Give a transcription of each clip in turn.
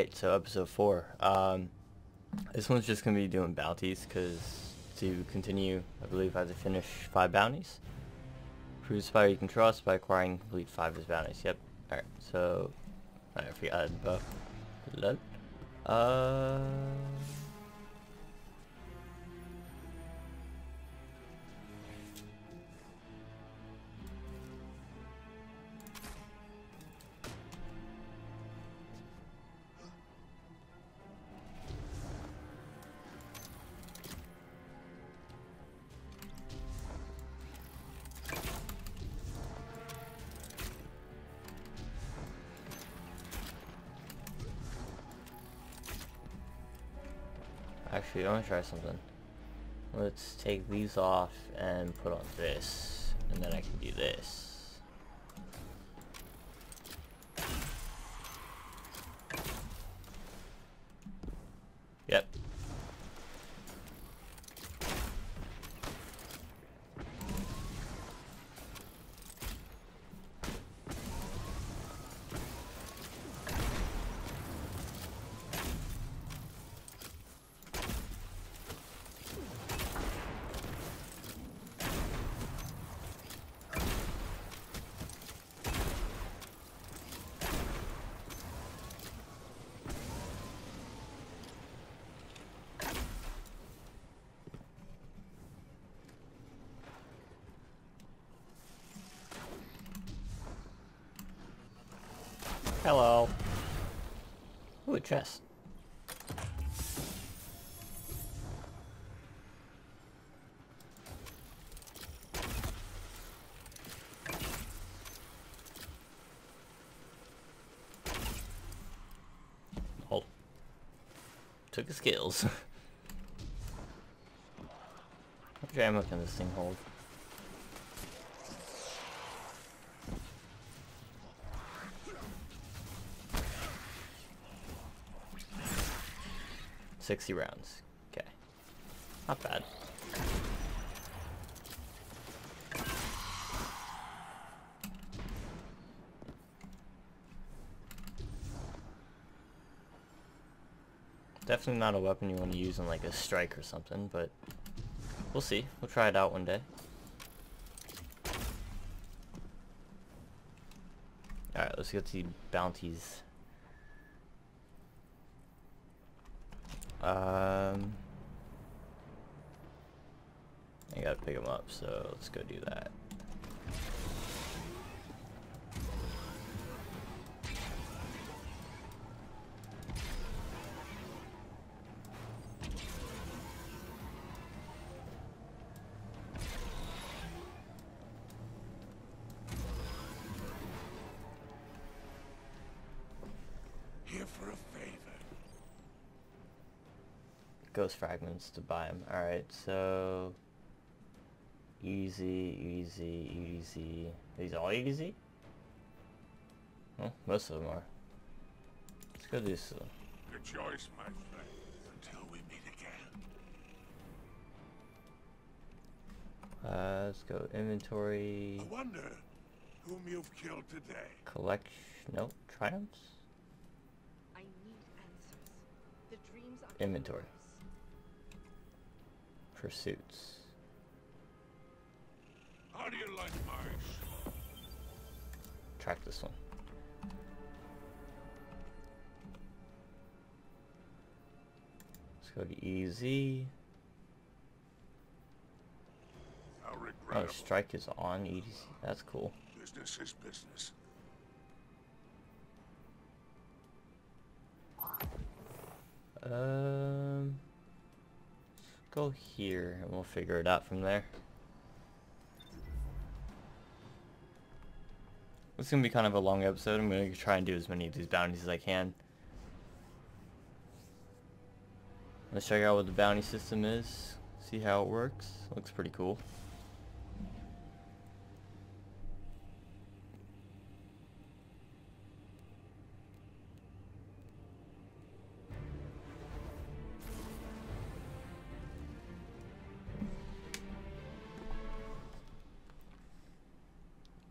Alright, so episode 4. This one's just gonna be doing bounties, because to continue, I believe I have to finish 5 bounties. Prove Spider you can trust by acquiring and complete 5 of his bounties. Yep. Alright, so I forgot the buff. Actually, I want to try something. Let's take these off and put on this, and then I can do this. Yep. Hello. Ooh, a chest. Oh. Took the skills. How much ammo can this thing hold? $60 rounds. Okay. Not bad. Definitely not a weapon you want to use in like a strike or something, but we'll see. We'll try it out one day. Alright, let's get to bounties. I gotta pick them up, so let's go do that. Here for a favor. Ghost fragments to buy them. Alright, so easy. Are these all easy? Well, most of them are. Let's go do this one. Good choice, my friend. Until we meet again. Let's go inventory. I wonder whom you've killed today. Collection. Nope. Triumphs. I need answers. The dreams are Inventory. yours. Pursuits. How do you like my sword? Track this one. Let's go to easy. How Oh, regrettable. strike is on easy. That's cool. Business is business. Let's go here and we'll figure it out from there. It's gonna be kind of a long episode. I'm gonna try and do as many of these bounties as I can. Let's check out what the bounty system is. See how it works. Looks pretty cool.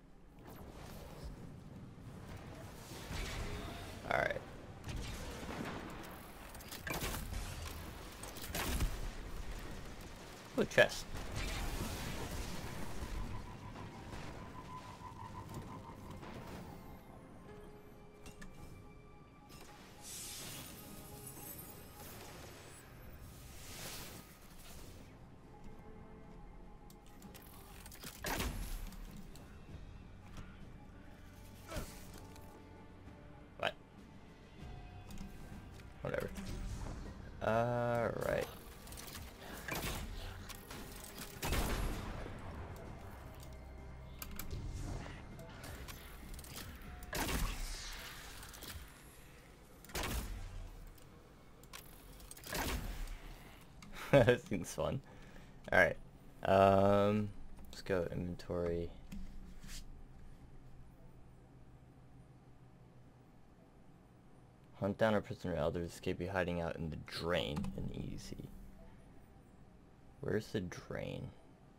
Alright. Oh, chest. What? Whatever. Alright. That seems fun. Alright. Let's go inventory. Hunt down a prisoner elders, escape by hiding out in the drain and easy. Where's the drain?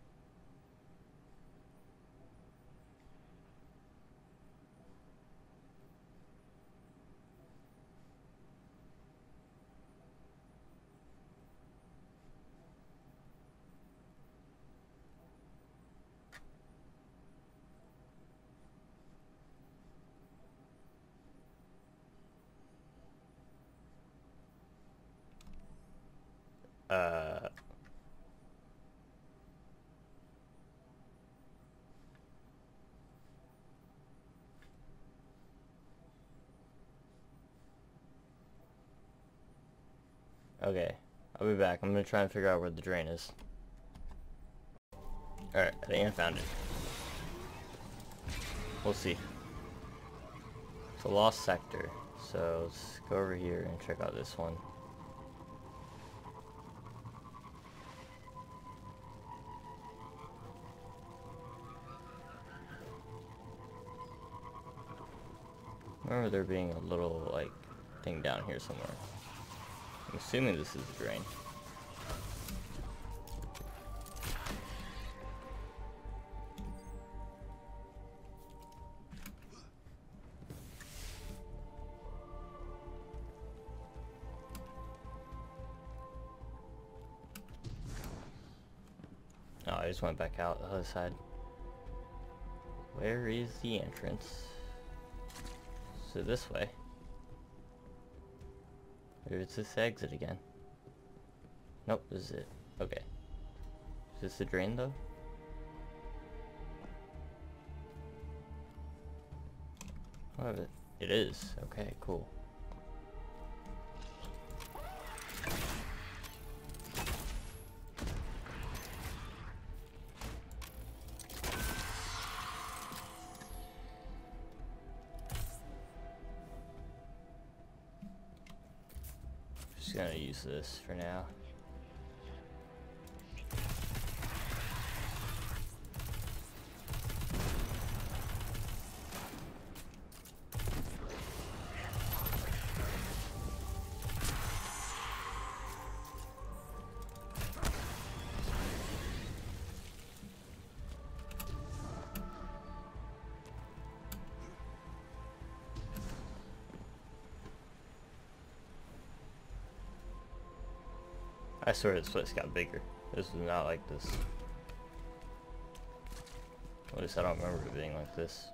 Okay, I'll be back. I'm gonna try and figure out where the drain is. Alright, I think I found it. We'll see. It's a lost sector, so let's go over here and check out this one. I remember there being a little, like, thing down here somewhere. I'm assuming this is the drain. Oh, I just went back out the other side. Where is the entrance? So this way. Or is this the exit again? Nope, this is it. Okay. Is this the drain though? Oh, it is. Okay, cool. Just gonna use this for now. I swear this place got bigger. This is not like this. At least I don't remember it being like this.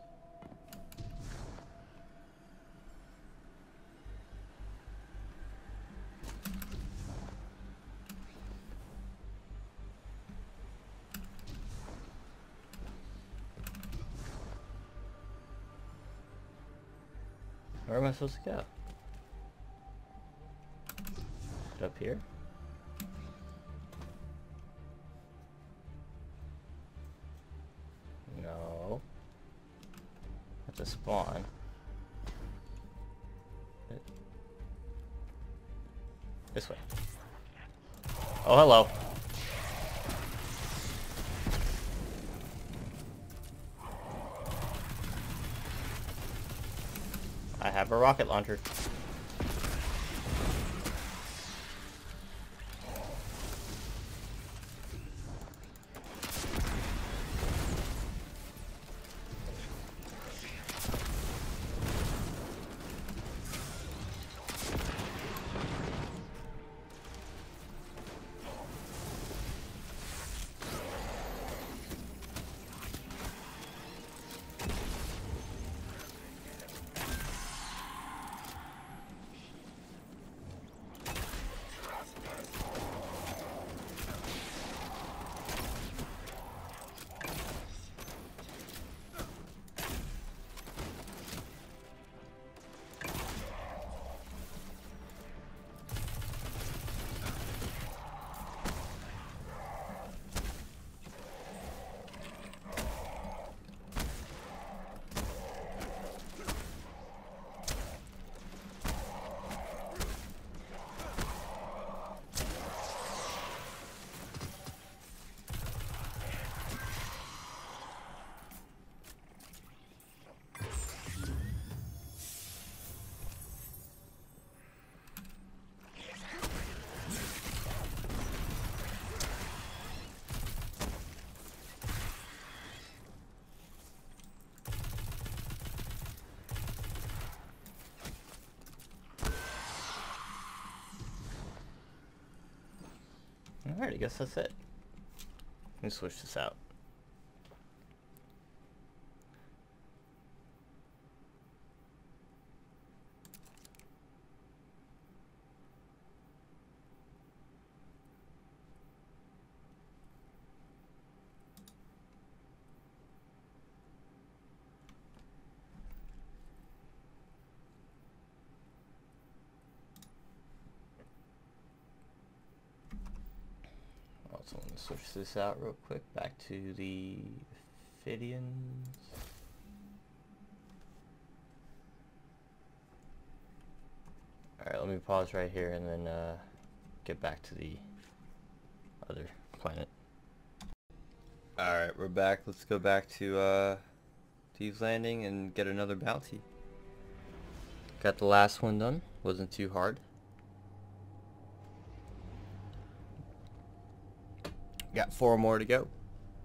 Where am I supposed to go? Is it up here? No. That's a spawn. This way. Oh, hello. I have a rocket launcher. Alright, I guess that's it. Let me switch this out. Also want to switch this out real quick. Back to the Ophidians. Alright, let me pause right here and then get back to the other planet. Alright, we're back. Let's go back to Thieves Landing and get another bounty. Got the last one done. Wasn't too hard. Got 4 more to go.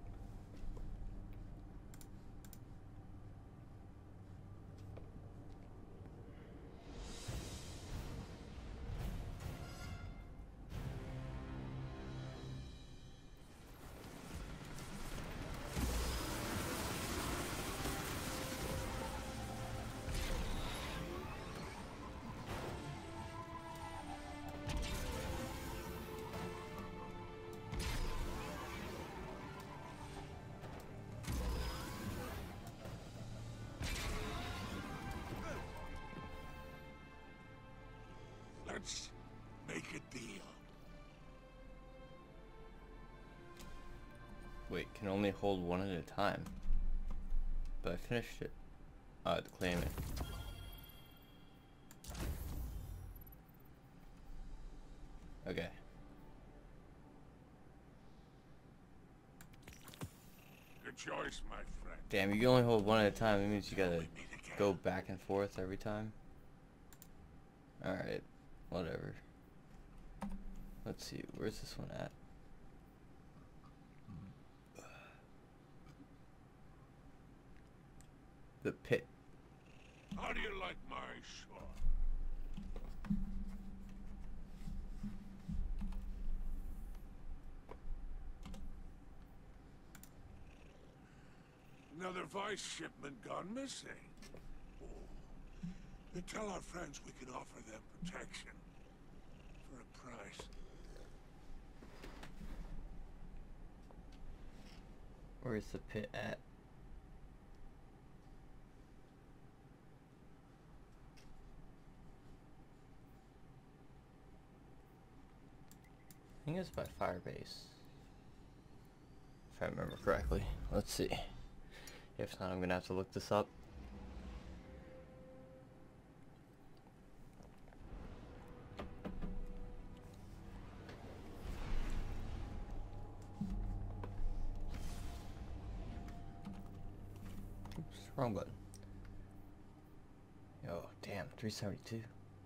Let's make a deal. Wait, can only hold one at a time. But I finished it. I had to claim it. Okay. Good choice, my friend. Damn, you can only hold one at a time. That means you gotta We meet again. go back and forth every time. Alright, whatever. Let's see, where's this one at? The pit. How do you like my sword? Another vice shipment gone missing. Oh. You tell our friends we can offer them protection for a price. Where's the pit at? I think it's by Firebase. If I remember correctly. Let's see. If not, I'm gonna have to look this up. Oops, wrong button. Oh, damn, 372.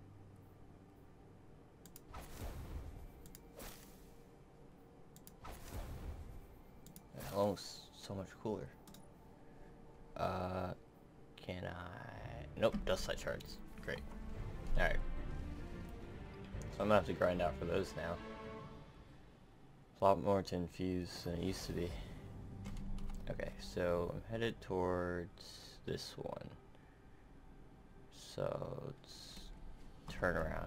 Almost so much cooler. Can I? Nope, dust light shards. Great. Alright. So I'm gonna have to grind out for those now. It's a lot more to infuse than it used to be. Okay, so I'm headed towards this one. So let's turn around.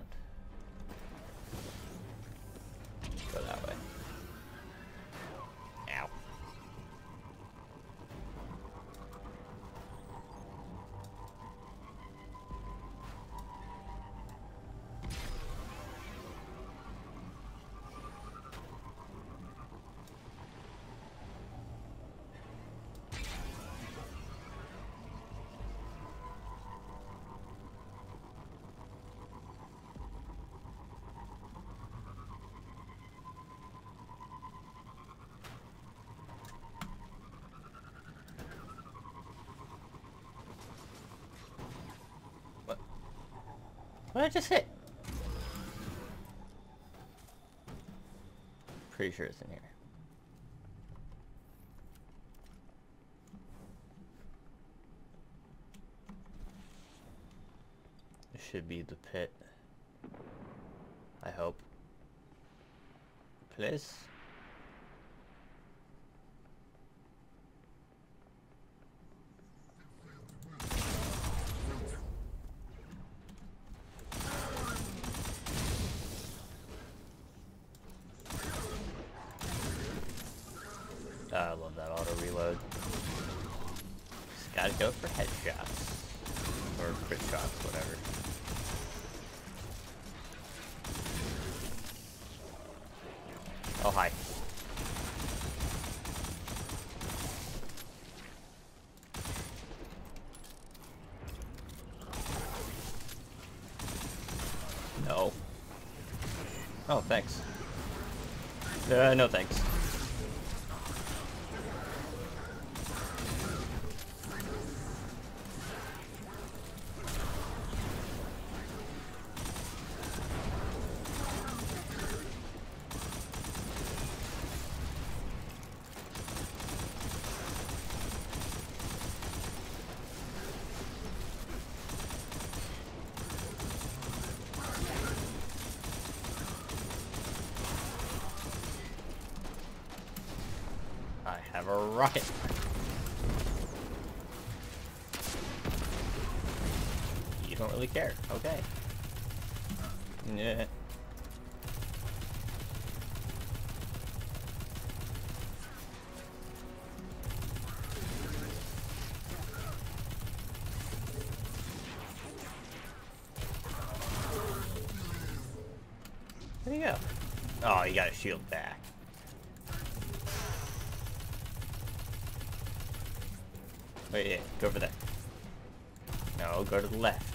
Go that way. Ow. What did I just hit? Pretty sure it's in here. It should be the pit. I hope. please. I love that auto reload. Just gotta go for headshots. Or crit shots, whatever. Oh, hi. No. Oh, thanks. No thanks. I have a rocket. You don't really care. Okay. Yeah. Where'd he go? Oh, you got a shield back. Wait, yeah, go over there. No, go to the left.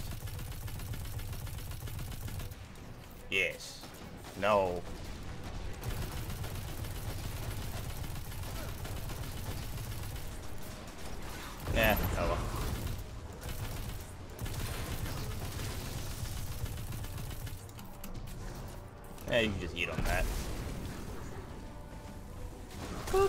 Yes. No. Yeah, oh well. Yeah, you can just eat on that. Boop.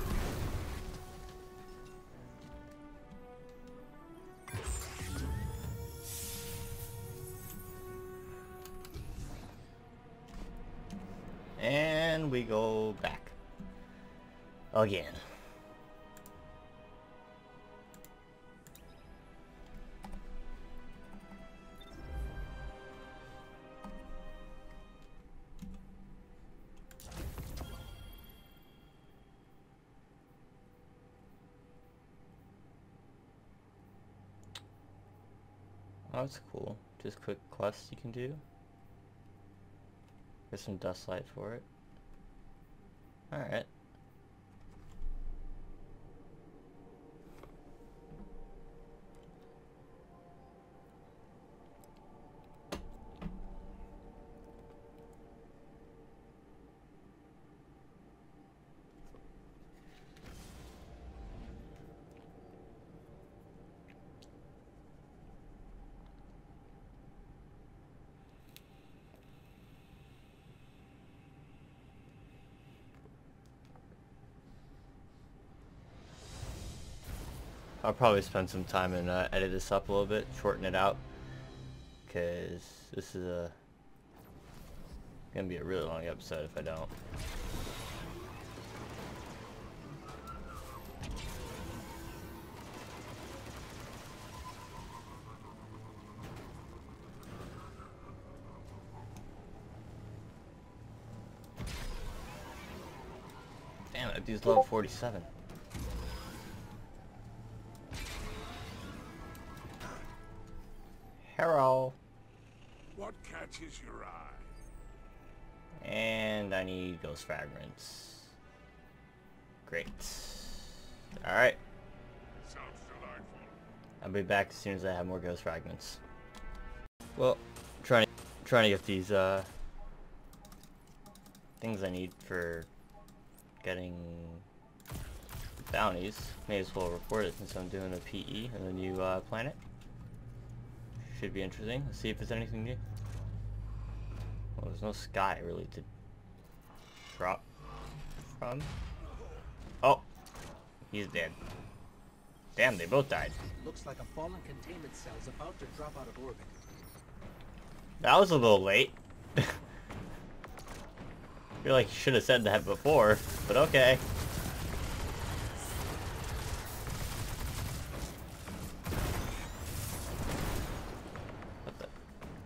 And we go back. Again. Oh, that's cool. Just quick quests you can do. There's some dust light for it. Alright. I'll probably spend some time and edit this up a little bit, shorten it out, because this is gonna be a really long episode if I don't. Damn, that dude's level 47. Hello. What catches your eye? And I need ghost fragments. Great. Alright. Sounds delightful. I'll be back as soon as I have more ghost fragments. Well, trying to get these things I need for getting bounties. May as well record it since I'm doing a PE on the new planet. Should be interesting. Let's see if there's anything new. Well, there's no sky really to drop from. Oh, he's dead. Damn, they both died. Looks like a fallen containment cell is about to drop out of orbit. That was a little late. I feel like you should have said that before, but okay. What the?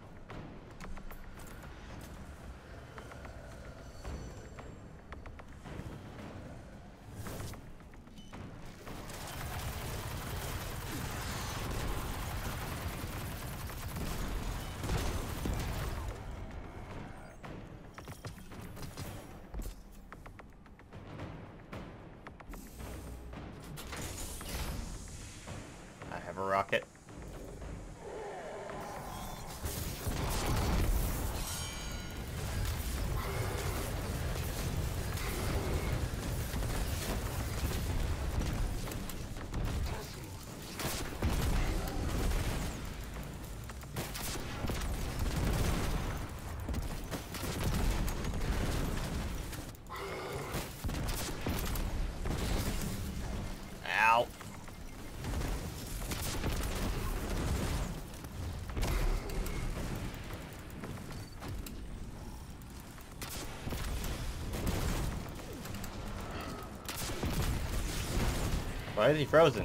I have a rocket. Ow. Why is he frozen?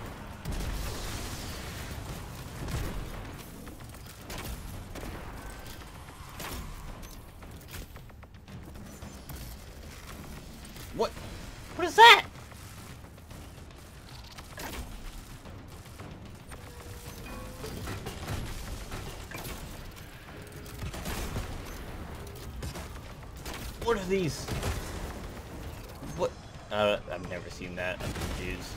What? What is that? What are these? What? I've never seen that. I'm confused.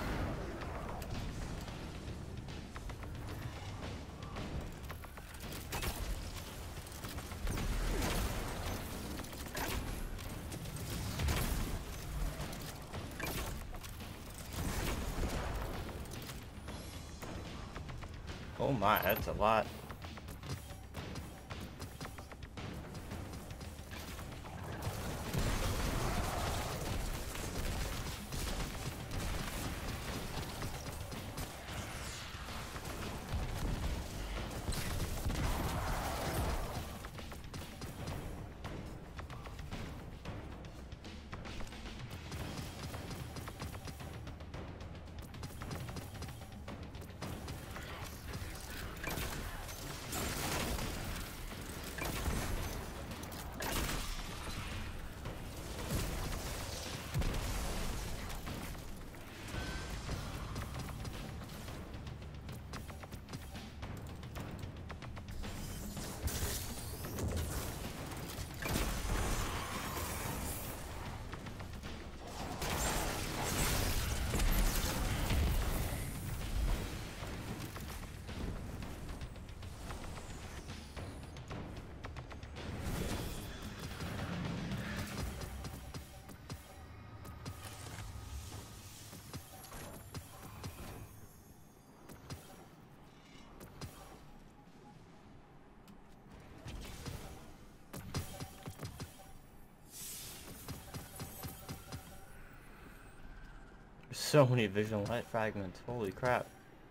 Oh my, that's a lot. So many visual light fragments. Holy crap.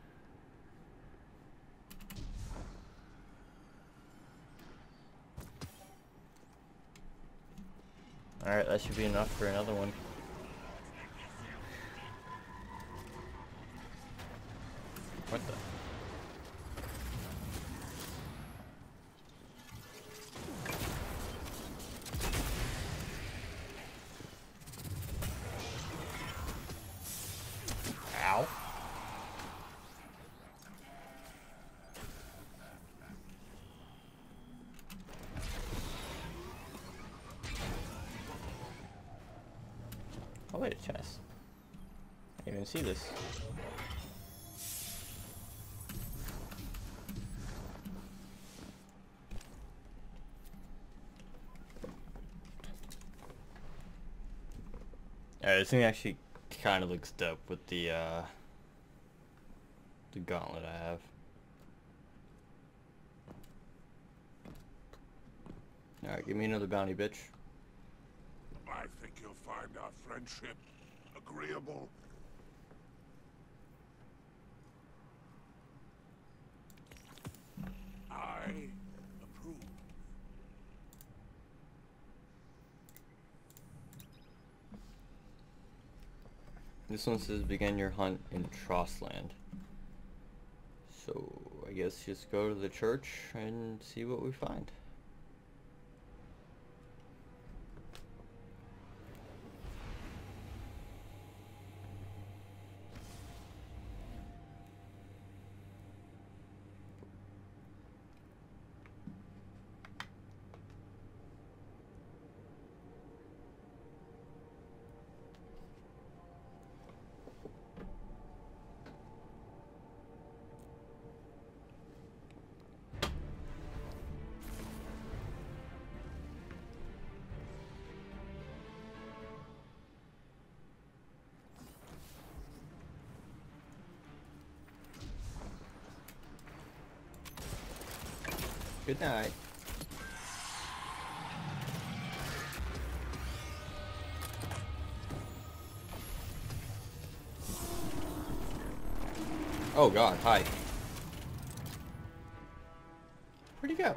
Alright, that should be enough for another one. What the? Ow. Oh wait, a chest. I didn't even see this. Alright, this thing actually kind of looks dope with the gauntlet I have. Alright, give me another bounty, bitch. I think you'll find our friendship agreeable. I approve. This one says begin your hunt in Trostland. So I guess just go to the church and see what we find. Good night. Oh God, hi. Where'd he go?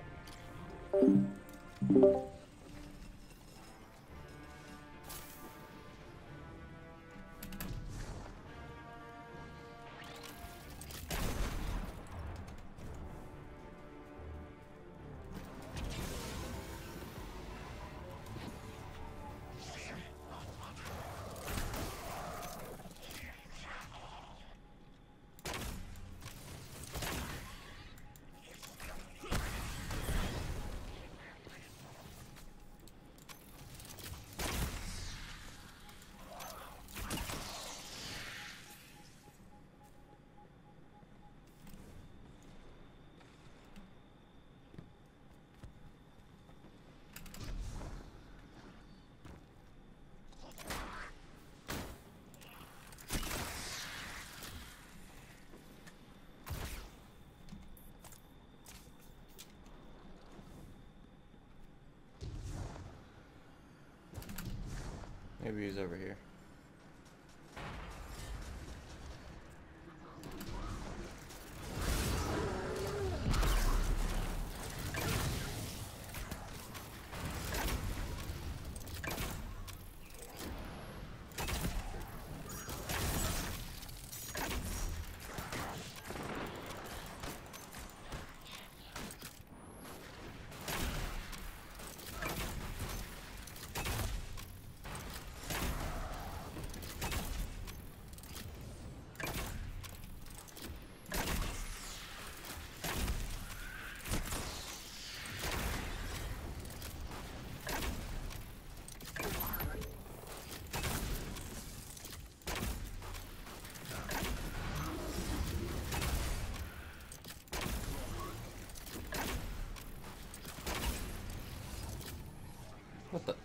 Maybe he's over here. What the?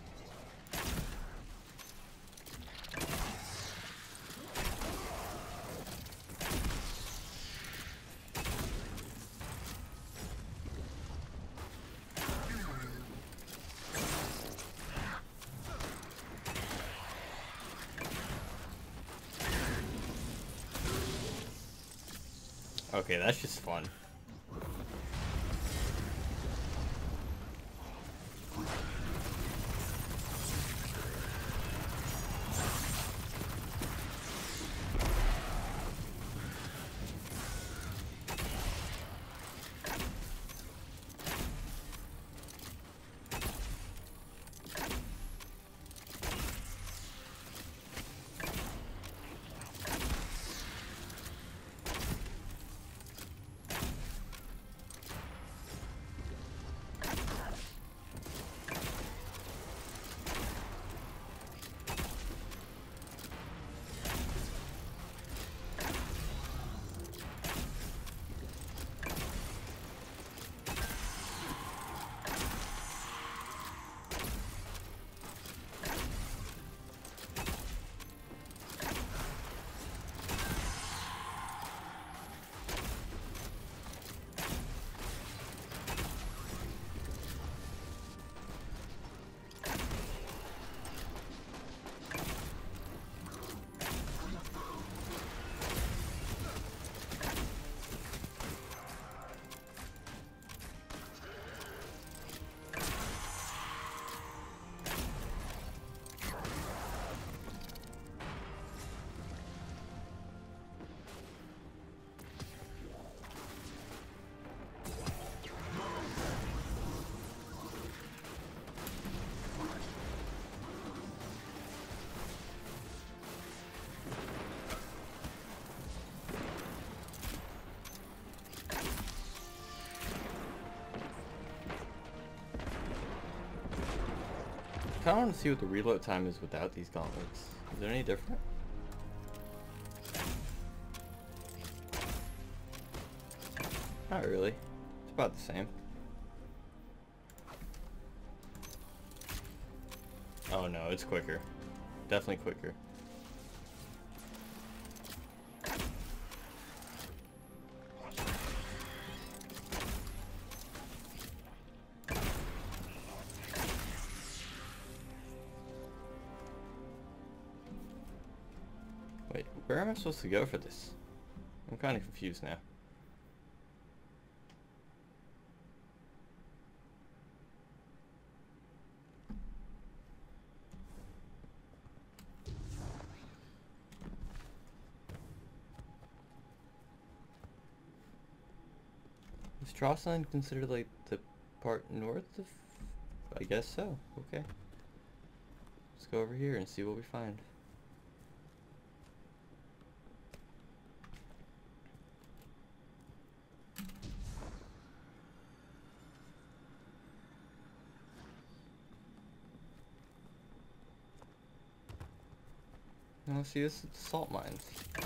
Okay, that's just fun. kind of want to see what the reload time is without these gauntlets. Is it any different? Not really. It's about the same. Oh no, it's quicker. Definitely quicker. Wait, where am I supposed to go for this? I'm kind of confused now. Is Trostland considered like the part north of? I guess so. Okay. Let's go over here and see what we find. Now see, this is the salt mines.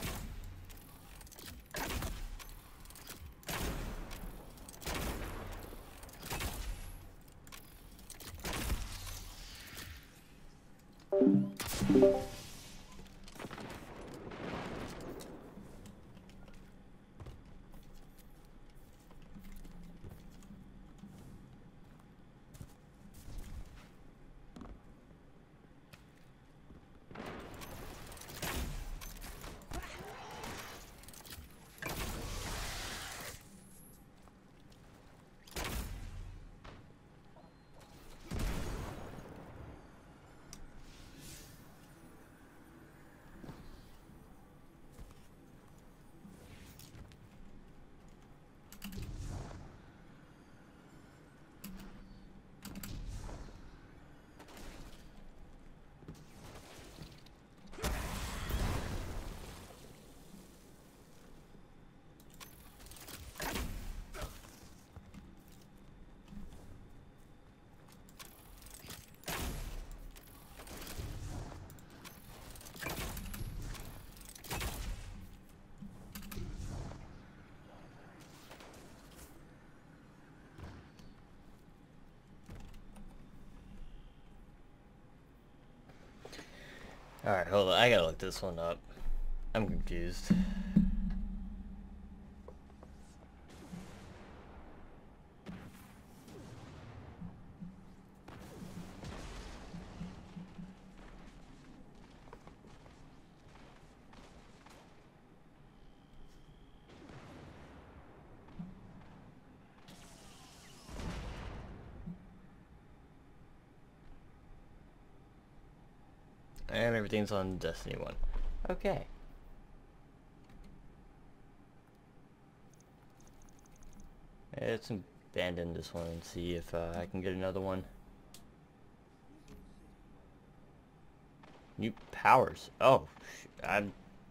Alright, hold on. I gotta look this one up. I'm confused. And everything's on Destiny 1. Okay. Let's abandon this one and see if I can get another one. New powers. Oh, I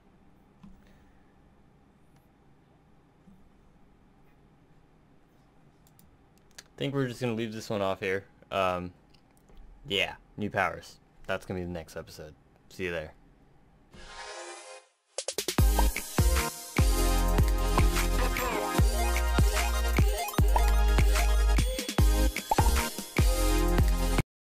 think we're just gonna leave this one off here. Yeah, new powers. That's gonna be the next episode. See you there.